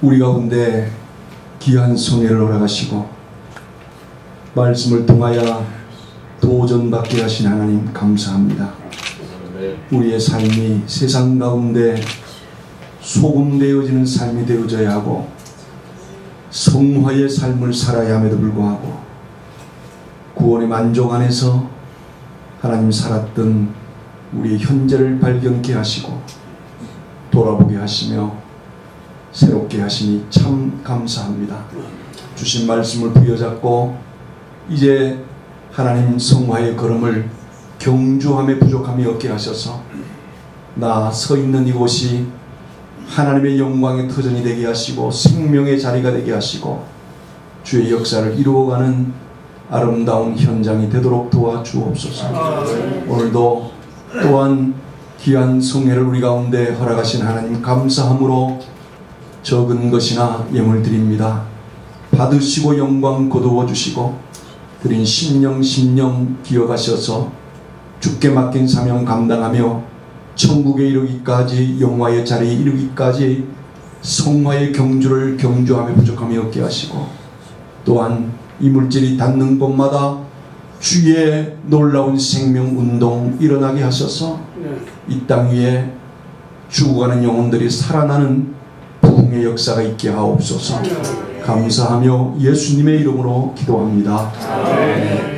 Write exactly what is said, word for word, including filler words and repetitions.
우리 가운데 귀한 성회를 허락하시고 말씀을 통하여 도전받게 하신 하나님 감사합니다. 우리의 삶이 세상 가운데 소금되어지는 삶이 되어져야 하고 성화의 삶을 살아야 함에도 불구하고 구원의 만족 안에서 하나님 살았던 우리의 현재를 발견케 하시고 돌아보게 하시며 새롭게 하시니 참 감사합니다. 주신 말씀을 부여잡고 이제 하나님 성화의 걸음을 경주함에 부족함이 없게 하셔서 나 서 있는 이곳이 하나님의 영광의 터전이 되게 하시고 생명의 자리가 되게 하시고 주의 역사를 이루어가는 아름다운 현장이 되도록 도와주옵소서. 오늘도 또한 귀한 성회를 우리 가운데 허락하신 하나님 감사함으로 적은 것이나 예물 드립니다. 받으시고 영광 거두어 주시고 드린 심령 심령 기억하셔서 주께 맡긴 사명 감당하며 천국에 이르기까지 영화의 자리에 이르기까지 성화의 경주를 경주함에 부족함이 없게 하시고 또한 이물질이 닿는 곳마다 주의 놀라운 생명운동 일어나게 하셔서 이 땅 위에 죽어가는 영혼들이 살아나는 부흥의 역사가 있게 하옵소서. 감사하며 예수님의 이름으로 기도합니다. 아멘.